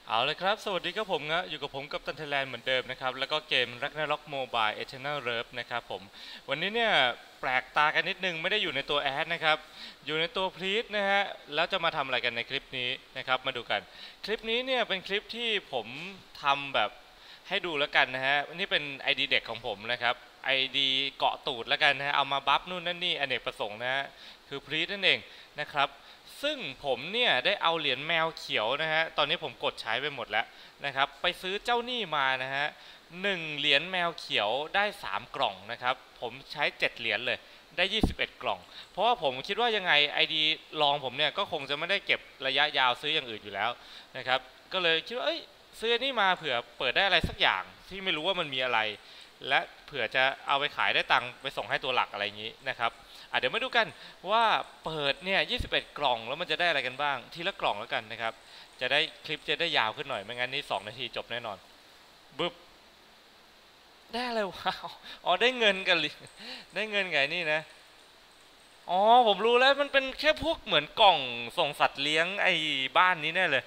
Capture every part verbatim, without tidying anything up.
เอาเลยครับสวัสดีครับผมนะอยู่กับผมกับตันเทแลนด์เหมือนเดิมนะครับแล้วก็เกม Ragnarok Mobile Eternal Love นะครับผมวันนี้เนี่ยแปลกตากันนิดนึงไม่ได้อยู่ในตัวแอดนะครับอยู่ในตัวพลีทนะฮะแล้วจะมาทำอะไรกันในคลิปนี้นะครับมาดูกันคลิปนี้เนี่ยเป็นคลิปที่ผมทำแบบให้ดูแล้วกันนะฮะนี่เป็น ไอ ดี เด็กของผมนะครับ ไอ ดี เกาะตูดแล้วกันนะฮะเอามาบัฟนู่นนั่นนี่อเนกประสงค์นะฮะคือพลีทนั่นเองนะครับซึ่งผมเนี่ยได้เอาเหรียญแมวเขียวนะฮะตอนนี้ผมกดใช้ไปหมดแล้วนะครับไปซื้อเจ้าหนี้มานะฮะหนึ่งเหรียญแมวเขียวได้สามกล่องนะครับผมใช้เจ็ดเหรียญเลยได้ยี่สิบเอ็ดกล่องเพราะว่าผมคิดว่ายังไง ไอ ดี ลองผมเนี่ยก็คงจะไม่ได้เก็บระยะยาวซื้ออย่างอื่นอยู่แล้วนะครับก็เลยคิดว่าเอ้ยซื้อนี่มาเผื่อเปิดได้อะไรสักอย่างที่ไม่รู้ว่ามันมีอะไรและเผื่อจะเอาไปขายได้ตังค์ไปส่งให้ตัวหลักอะไรอย่างนี้นะครับอ่ะเดี๋ยวมาดูกันว่าเปิดเนี่ยยี่สิบเอ็ดกล่องแล้วมันจะได้อะไรกันบ้างทีละกล่องแล้วกันนะครับจะได้คลิปจะได้ยาวขึ้นหน่อยไม่งั้นนี่สองนาทีจบแน่นอนบึ๊บได้อะไรว้าวอ๋อได้เงินกันเลยได้เงินไงนี่นะอ๋อผมรู้แล้วมันเป็นแค่พวกเหมือนกล่องส่งสัตว์เลี้ยงไอ้บ้านนี้แน่เลย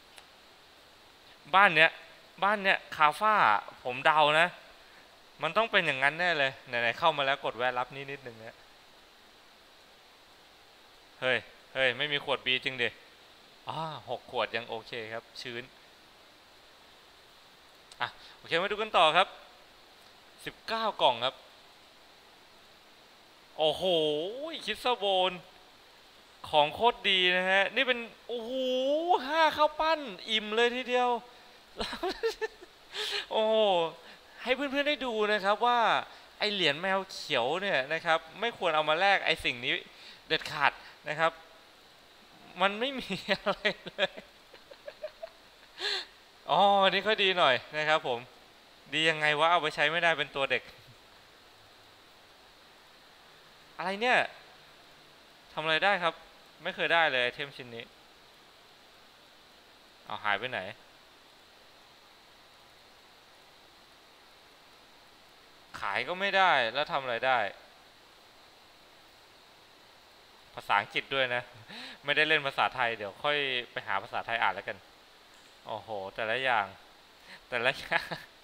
บ้านเนี้ยบ้านเนี้ยคาฟ่าผมเดานะมันต้องเป็นอย่างนั้นแน่เลยไหนๆเข้ามาแล้วกดแวะรับนิดนิดนึงนะเฮ้ยเฮ้ยไม่มีขวดบีจริงดิอ่าหกขวดยังโอเคครับชื้นอ่ะโอเคมาดูกันต่อครับสิบเก้ากล่องครับโอ้โหคิดซะโบนของโคตรดีนะฮะนี่เป็นโอ้โหห้าข้าวปั้นอิ่มเลยทีเดียวโอ้ให้เพื่อนๆได้ดูนะครับว่าไอเหรียญแมวเขียวเนี่ยนะครับไม่ควรเอามาแลกไอสิ่งนี้เด็ดขาดนะครับมันไม่มีอะไรเลยอ๋อนี่ค่อยดีหน่อยนะครับผมดียังไงวะเอาไปใช้ไม่ได้เป็นตัวเด็กอะไรเนี่ยทำอะไรได้ครับไม่เคยได้เลยไอเทมชิ้นนี้เอาหายไปไหนขายก็ไม่ได้แล้วทำอะไรได้ภาษาอังกฤษด้วยนะไม่ได้เล่นภาษาไทยเดี๋ยวค่อยไปหาภาษาไทยอ่านแล้วกันโอ้โหแต่ละอย่างแต่ละอย่าง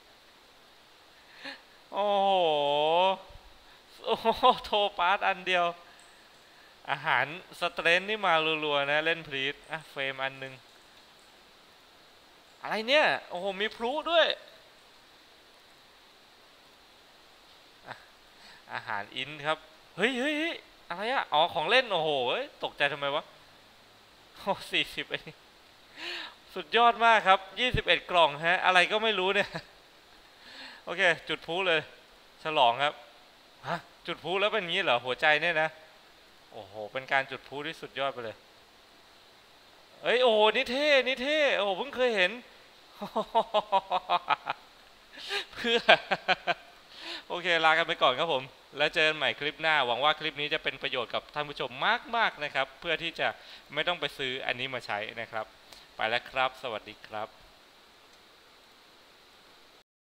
โอ้โหโอ้โหโทรปาร์ตอันเดียวอาหารสเตรนนี่มารัวๆนะเล่นพลีทอ่ะเฟรมอันนึงอะไรเนี่ยโอ้โหมีพลุด้วยอ่ะอาหารอินครับเฮ้ยเฮ้ยอะไรอะอ๋อของเล่นโอ้โหตกใจทำไมวะโอ้สี่สิบเองสุดยอดมากครับยี่สิบเอ็ดกล่องฮะอะไรก็ไม่รู้เนี่ยโอเคจุดพลุเลยฉลองครับฮะจุดพลุแล้วเป็นงี้เหรอหัวใจเนี่ยนะโอ้โหเป็นการจุดพลุที่สุดยอดไปเลยเอ้ยโอ้โหนี่เท่นี่เท่โอ้โหเพิ่งเคยเห็นเพื่อโอเคลากันไปก่อนครับผมแล้วเจอกันใหม่คลิปหน้าหวังว่าคลิปนี้จะเป็นประโยชน์กับท่านผู้ชมมากๆนะครับเพื่อที่จะไม่ต้องไปซื้ออันนี้มาใช้นะครับไปแล้วครับสวัสดีครับ